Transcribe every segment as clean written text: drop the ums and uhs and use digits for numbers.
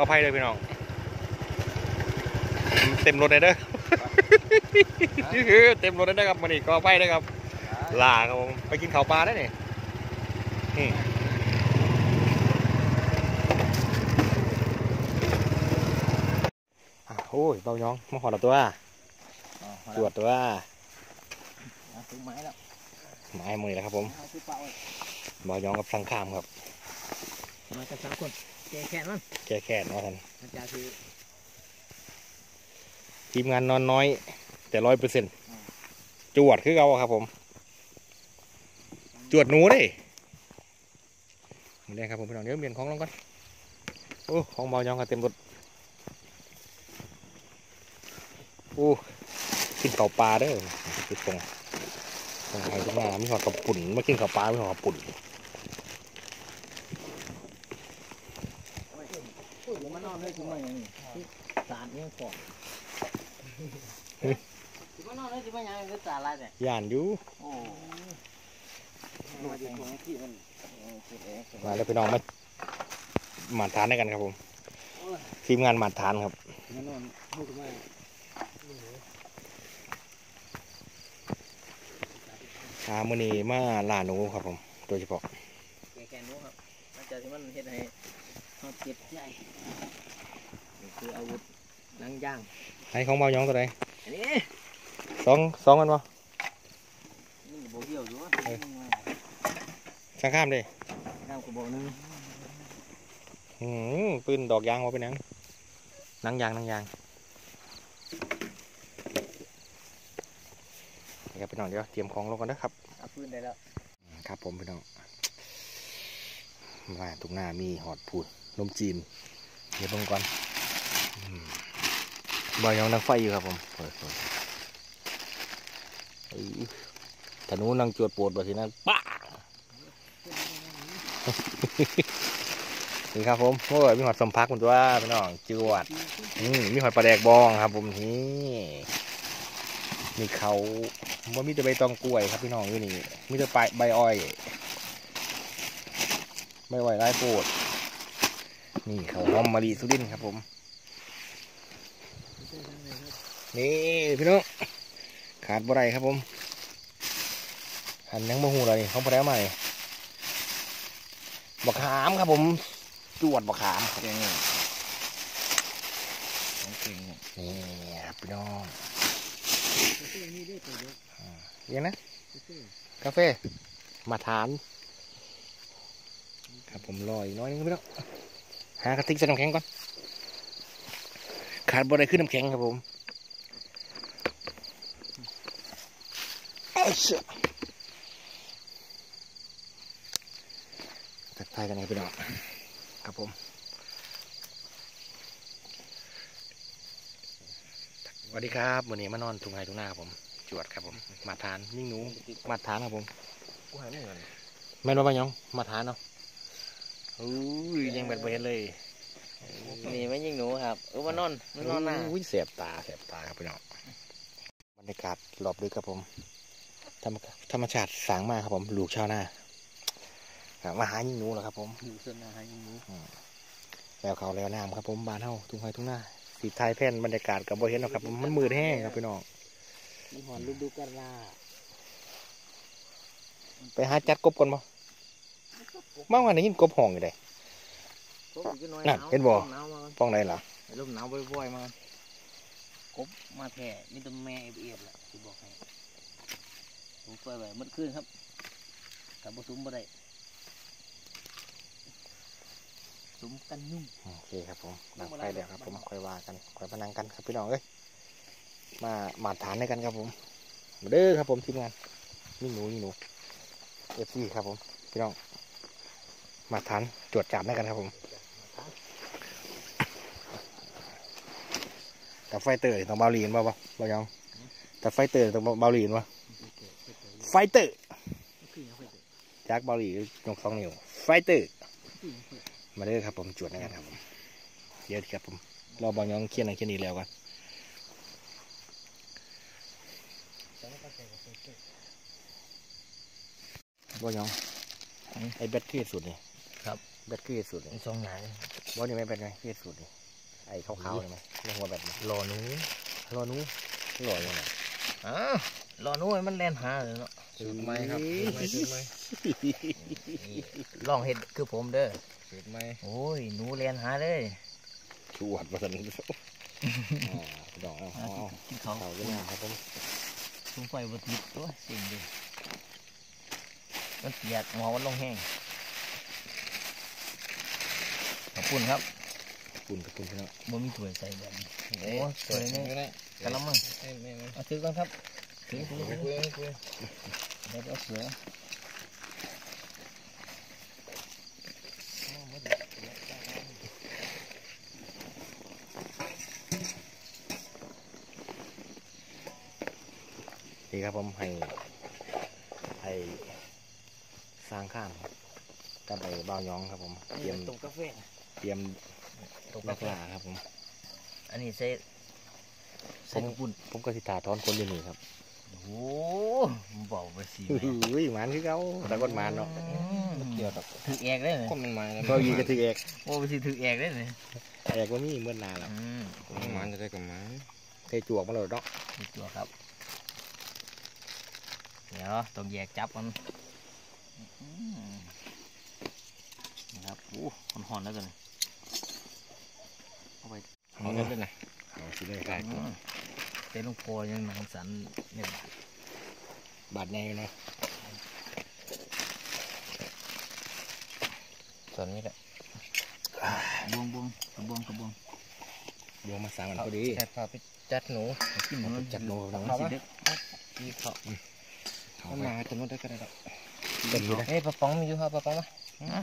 อภัยเลยพี่น้องเต็มรถเลยเด้อเต็มรถเลยนะครับมันนี่ขออภัยเลยครับลาครับผมไปกินข้าวปลาได้เนี่ยโอ้ยเบาย้องมาหอดตัวตรวจตัวไม้แล้วไม้มือแล้วครับผมเบาย้องกับสังขามครับมากัน3 คนแกแขนมันแกแขนว่าท่านอาจารย์คือทีมงานนอนน้อยแต่100%จวดคือเราครับผมจวดหนูดินี่ครับผมพี่น้องเดี๋ยวเปลี่ยนของลงก่อนโอ้ของเบาย้องกันเต็มรถโอ้กินข้าวปลาเด้อคือตรงไทยทุกมามีหอดกับปุ่นมากินข้าวปลามีหอดกับปุ่นมันนอนได้ถึงมาอย่างนี้สารยังก่อนมันนอนได้ถึงมาอย่างนี้สารอะไรเนี่ยย่านอยู่มาแล้วพี่น้องมาทานได้กันครับผมทีมงานมาทานครับมื้อนี้มาล่าหนูครับผมโดยเฉพาะแกนหนูครับอาจารย์ที่มันเฮ็ดให้เขาเจ็บใจนี่คืออาวุธนังย่างให้ของเบาย้องตัวใดอันนี้สองกันป่ะนี่โบเดียวอยู่วะข้างข้ามดิข้ามกับโบนึงปืนดอกยางว่าเป็นนังยางครับพี่น้องเดี๋ยวเตรียมของลงกันนะครับเอาปืนได้แล้วครับผมพี่น้องว่าตรงหน้ามีหอดพูดนมจีนเดี๋ยวลงก่อนบอยยังนั่งไฟอยู่ครับผมถ้านู้นั่งจวดปวดแบบนั้นป้านี่ครับผมโอ้ยมีหอดสมพักมันตัวพี่น้องจวดมีหอดปลาแดกบองครับผมนี่มีเขาว่ามีแต่ใบตองกล้วยครับพี่น้องอยู่นี่มีแต่ใบอ้อยใบอ้อยไร้โปรดนี่เขาหอมมะลิสุรินทร์ครับผมนี่พี่น้องขาดบ่ไรครับผมหันยังโมโหเลยเขาไปแล้วใหม่บักขามครับผมจวดบักขามครับนี่ครับพี่น้องยังนะกาแฟมาทานครับผมลอยน้อยนึงพี่น้องหากระติกใส่น้ำแข็งก่อนขาดบ่ได้ขึ้นน้ำแข็งครับผมตัดไฟกันไงพี่น้องครับผมสวัสดีครับวันนี้มานอนทุ่งไร่ทุ่งนาครับผมจวดครับผมมาทานยิ่งหนูมาทานครับผมแม่นว่าบ้านยองมาทานเนาะยังแบบเห็นเลยนี่ไม่ยิงหนูครับมันนอนหน้าเสียบตาครับพี่น้องบรรยากาศรอบดึกครับผมธรรมชาติสางมากครับผมลูกชาวนามาหายิงหนูเหรอครับผมอยู่เส้นนาหายิงหนูแล้วเขาแล้วน้ำครับผมบ้านเฮาทุ่งไร่ทุ่งนาสีไทยแผ่นบรรยากาศกับบ่เห็นหรอกครับมันมืดแห้งครับพี่น้องมันหอนฤดูกาลไปหาจัดกบก่อนบ่เมื่อวานนี้ยินกบห้องอยู่เลยนั่นเห็นบ่ป้องไหนล่ะลมหนาวบ่อยๆมากบมาแผ่มีแต่แม่เอียบแหละที่บอกให้ผมเปิดไว้มืดขึ้นครับกับบุ้มบ่ได้สุมกันนุ่มโอเคครับผมนั่งไปเดี๋ยวครับผมค่อยว่ากันค่อยพนังกันครับพี่น้องเอ้ยมาฐานให้กันครับผมมาเด้อครับผมทีมงานนี่หนูFCครับผมพี่น้องมาฐานตรวจจับให้กันครับผมแต่ไฟเตอร์ต้องเบาหลีนป่ะบ่ยังแต่ไฟเตอร์ต้องเบาหลีนป่ะไฟเตอร์จากเบาหลียก2 นิ้วไฟเตอร์มาเด้อครับผมจวดให้กันครับผมเดี๋ยวครับผมรอบอลยองเคียนอะไรเคียนนี้แล้วกันบอลยองไอ้แบตเตอรี่สุดนี่ครับแบตเตอรี่สุดนี่ 2 อย่างบ่นี่ไม่เป็นไงเฮ็ดสูตรนี่ไอ้ขาวๆใช่ไหมเรียกว่าแบบนี้รอหนูรอนู้รอยังไงอ้าวรอหนูให้มันแล่นหาเลยเนาะสูตรไหมครับสูตรไหมนี่ลองเห็ดคือผมเด้อสูตรไหมโอ้ยหนูแล่นหาเลยชวดมาสันดอกเอากินเขาเขาก็มาครับผมทุ่งไฟบติดตัวสิ่งดีมันเปียกหมอมันลงแห้งขอบคุณครับปุ่นกับปุ่นพี่น้องบ่มีถ้วยใส่แบบนี้โอ้โอ้สวยเลยก็ได้กะละมังไม่เอาถือก่อนครับถือไม่คุยไม่คุยเดี๋ยวเอาเสือนี่ครับผมให้สร้างข้ามกับไอ้บ่าวยองครับผมเตรียมตรงกาแฟเตรียมตรงนักาก แฟล่าครับผมอันนี้ใส่กระปุ่นผมก็สิตาทอนคนอยู่นี่ครับโอ้โหมันบอกไปสิอุ้ยหมันคือเขาแต่คนหมันเนาะเกี่ยวกับถือเอกได้เลยคนมันมาแล้วก็ยีกระถือเอกโอ้ไปสิถือเอกได้เลยเอกว่ามีเมื่อนานแล้วคนมันมาจะได้กับมาเทจวกมาเลยเนาะมีตัวครับเดี๋ยวต้องแยกจับมันนะครับโอ้หอนๆแล้วกันเอาไปเอาเงินด้วยนะเอาสิเลยได้เต้นลงคอยังหนังสันเนี่ยบาดแน่นะส่วนนี้แหละบวงกระบวงโยงมาสร้างมันพอดีแค่พาไปจัดหนูกินมันจัดโน้ตมันสิเด็กที่เขามันมาจนนู้นได้ก็ได้ดอกเต็มอยู่นะเอ้ยปลาป๋องมีอยู่ครับปลาป๋องมา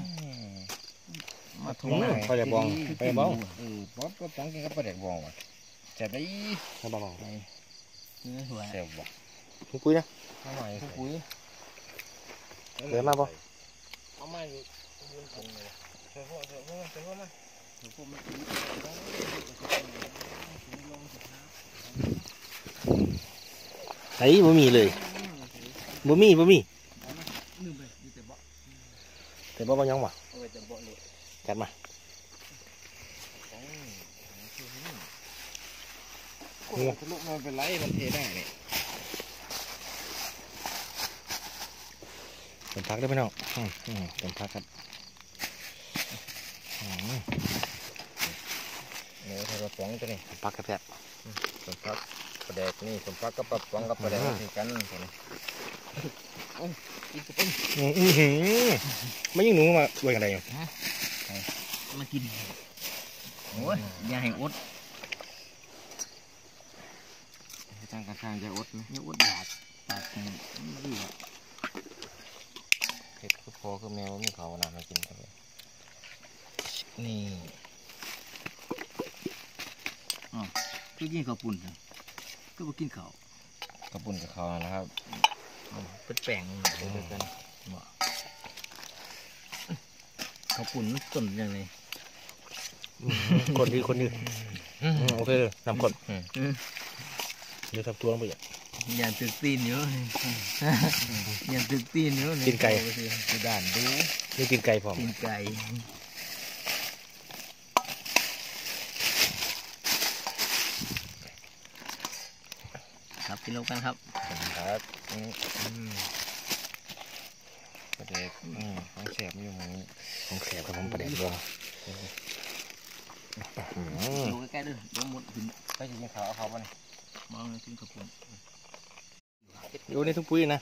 มาทุ่ไปจะบองไปบ้องปลาป๋องกินกับปลาแดกบองว่ะจะได้ไปบ้องเนื้อหัวเสียบว่ะทุกปุ้ยนะทำไมปุ๋ยเดินมาบ่เอามาอยู่บนถุงเลยเสียบเสียบเสียบมาไอ้บ่มีเลยบ่มีแต่บ่ยังบ่เอาไปจะเบาะเลยจัดมาทะลุมันเป็นไรมันเทได้เนี่ยต้มพักได้ไหมน้องต้มพักครับเนี่ยถ้าปลาป๋องตัวนี้ต้มพักแซ่บสมพักปลาแดกนี่สมพักกับปลาป๋องกับปลาแดกคือกันตัวนี้ไม่ยิ่งหนูมาด้วยกันได้ยังมากินโอ้ยอย่าให้อดจ้างกระช่างจะอดไหมอย่าอดบาดปากมันดีอ่ะเห็ดคือพอคือแมวมีเขานำมากินกันเลยนี่คือกินข้าวปุ่นนะก็มากินข้าวกระปุ่นกับเขานะครับเป็นแป้งเดียวกันข้าวปุ่นมันต้นยังไงคนที่โอเคนำคนเดี๋ยวทำตัวลงไปอย่างอย่าตึกตีนเยอะอย่าตึกตีนเยอะกินไก่ดูด่านดูนี่กินไก่พร้อมกินไก่ครับกินลงกันครับครับประเด็กของแสบอยู่ตรงนี้ของแสบครับผมประเด็นรวมดูใกล้ๆด้วยดูหมดถึงไปกินเขาเอาเขาไปนี่มองเลยกินข้าวปุ่นอยู่ในทุกปุ้ยนะ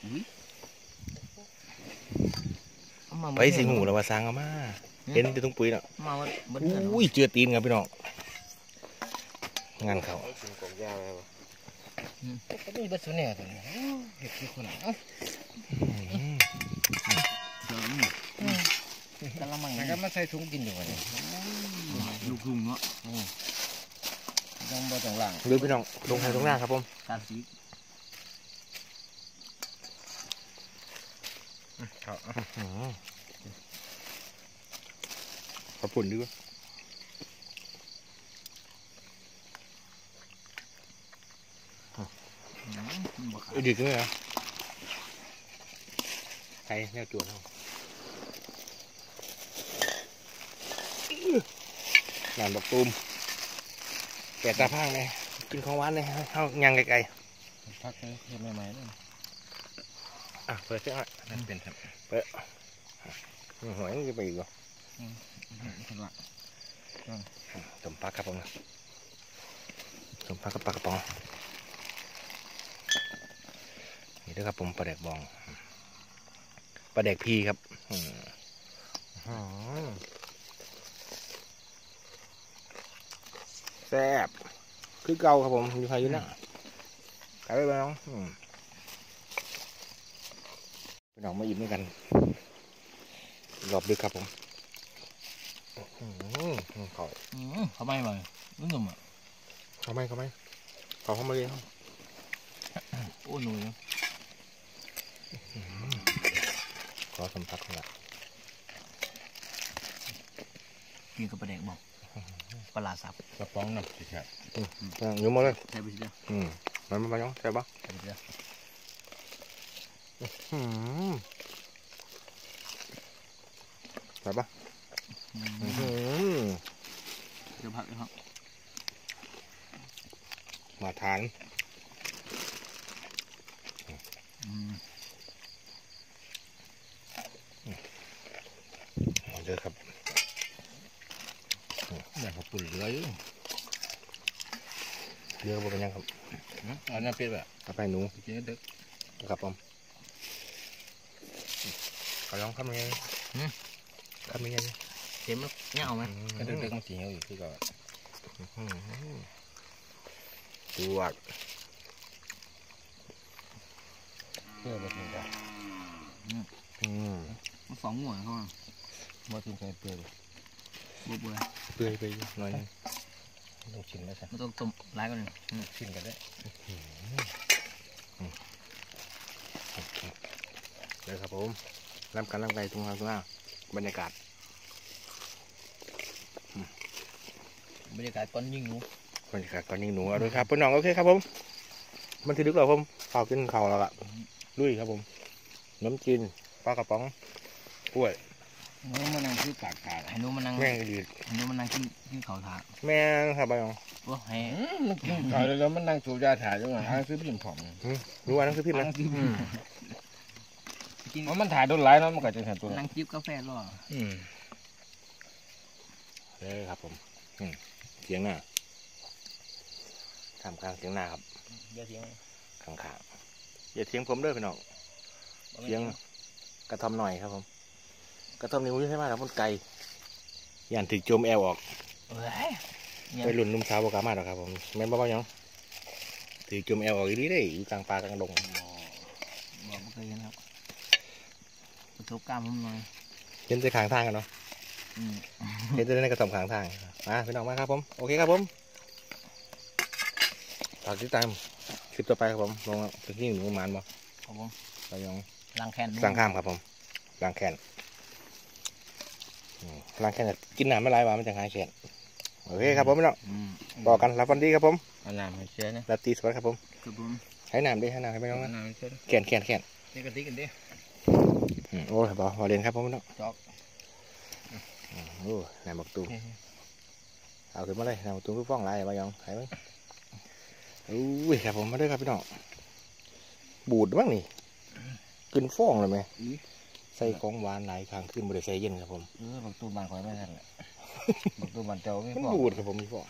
เอามาไปสิหูแล้วว่าสร้างเอามาเห็นในทุกปุ้ยเนาะมาว่าเบิ้ลอุ้ยเจือตีนครับพี่น้องงานเขากินกบยาวเลยก็มีบัตรเนี่ยตัวนี้เห็ดคือคนเอ้ากะละมังแล้วก็มาใส่ถุงกินอยู่วันนี้ลูกลุงเนาะต้องบ่ต้องล้างดูพี่น้องลงไปตรงหน้าครับผมตาสีขอบคุณด้วยดึกเลยเหรอใครแนวจวดเขาหลานบอกตูมแกะตาพางเลยกินของหวานเลยเข้ายังไกลพักเลยใหม่ๆเลยๆอ่ะเปิดเสียงอ่ะนั่นเป็นครับหอยมันจะไปอีกเหรอเห็นว่าต้มปลาครับผมต้มปลากับปลากระป๋องนี่ด้วยครับผมปลาแดกบองปลาแดกพีครับแซ่บคือเก่าครับผมอยู่ใครอยู่นะไก่ไปน้องไปน้องมาอิ่มด้วยกันรอบดึกครับผมเขาเขาไม่มานุ่มอ่ะเขาไม่เขามาเลยโอ้หนุ่ยขอสัมผัสหน่อยกินกับปลาแดกบอกปลาสับกระป๋องน้ำสิครับยุ่งมาเลยใช่ไปสิเด้อมันยังใช่ปะใช่ไปสิเด้อใช่ปะเดี๋ยวพักเลยครับมาทานเด้อครับอยากปุ่นเหลืออยู่เรือบ่เป็นยังครับอันนั้นเป็นแบบกาแฟหนูกินเด็กครับผมขอลองคำยังคำยังเต็มแล้วเงาไหมก็เด็กๆมันสีเหี่ยวอยู่ที่ก็ตรวจเพื่อแบบนี้ก็มันสองหัวเขามากินใส่เปลือกบุบเลยเปื่อยไปหน่อยนึงต้องชิมแล้วใช่มันต้องต้มร้ายกว่านึงชิมกันได้เลยครับผมน้ำกันน้ำไก่ตรงทางตรงหน้าบรรยากาศบรรยากาศก้อนยิ่งหนูบรรยากาศก่อนยิงหนูเอาด้วยครับพี่น้องโอเคครับผมมันที่ดึกแล้วผมข้าวกินข้าวแล้วล่ะลุยครับผมน้ำจีนปลากระป๋องกล้วยหนูมานั่งคือปากขาดให้หนูมานั่งแม่งดีให้หนูมานั่งกินข้าวถาแม่งครับพี่น้องโอ้ให้มันกินข้าวแล้วมันนั่งสูบยาถ่ายจังหวะอ้างซื้อพิมพ์ผอมรู้ว่านั่นคือพี่มั้ยกินมันถ่ายโดนหลายเนาะมันก็จะเห็นตัวนั่งจิบกาแฟรอเลยครับผมเสียงหน้าทำกลางเสียงหน้าครับเดี๋ยวเสียงข้างๆอย่าเสียงผมเด้อพี่น้องเสียงกระทำหน่อยครับผมกระทำนิ้วใช่ไหมครับมันไกลย่านถึกโจมแอลออกเอ้ยไปหลุนนุ่มสาวบกามาหรอกครับผมแม่นบ่ยังถือจุ่มแอลออกอีนี้ได้อยู่กลางป่ากลางดงบอกไม่เคยเห็นครับกระทบกล้ามผมหน่อยเห็นแต่ข้างทางกันเนาะเห็นแต่ในกระสอบข้างทางมาพี่น้องมาครับผมโอเคครับผมฝากติดตามคลิปต่อไปครับผมลงไปที่หนูมันบ่ครับผมเรายังล้างแคนสร้างข้ามครับผมล้างแขนล้างแขนกินน้ำไม่ไหลว่ามันจะหายแขนโอเคครับผมพี่น้องบอกกันรับวันดีครับผมอันน้ำให้เชื่อนะราตรีสวัสดิ์ครับผมครับผมให้น้ำด้วยให้น้ำให้พี่น้องอันะนน้ำให้เชื่อแขนนี่กระติกกันดิโอ้ยบอกพอเรียนครับผมพี่น้องจอกโอ้นายบักตูมเอาขึ้นมาเลยนายบักตูมคือฟ้องลายมายังไห้มั้งอุ้ยครับผมมาด้วยครับพี่น้องบูดบ้างนี่กินฟ้องเลยไหมใส่ของหวานหลายครั้งขึ้นบริใส่เย็นครับผมบักตูบานคอยไม่ทันแหละบักตูบานเจ้าไม่มันฟ้องบูดครับผมมีฟ้อง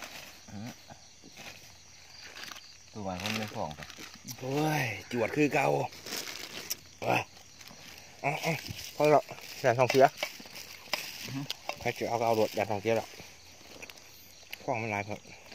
ตูบานเขาไม่ฟ้องไปโอ้ยจวดคือเก่าว้าพอแล้วด่านทองเสียให้เจ้าเอารถด่านทองเสียแล้วฟ้องมันหลายครับ